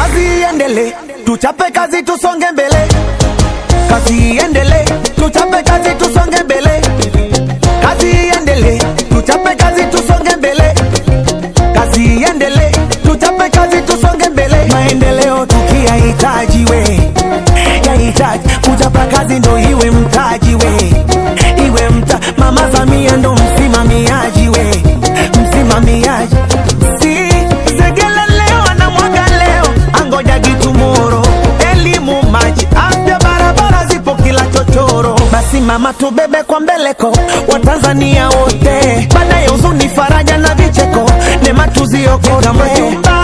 Kazi iendelee, tuchape kazi tusonge mbele. Kazi iendelee, tuchape kazi tusonge mbele. Kazi iendelee, tuchape kazi tusonge mbele. Kazi iendelee, tuchape kazi tusonge mbele. Maendeleo tukiyahitaji we, yahitaji kuchapa kazi ndo iwe mtaji we. Iwe Mama Samia ndo msimamiaji we, msimamiaji. Si segele leo na mwaga leo, angoja gitumoro. Elimu, maji, afya, barabara zipo kila chochoro. Basi mama tubebe kwa mbeleko Watanzania wote, baada ya huzuni faraja na vicheko, neema tuziokota majumba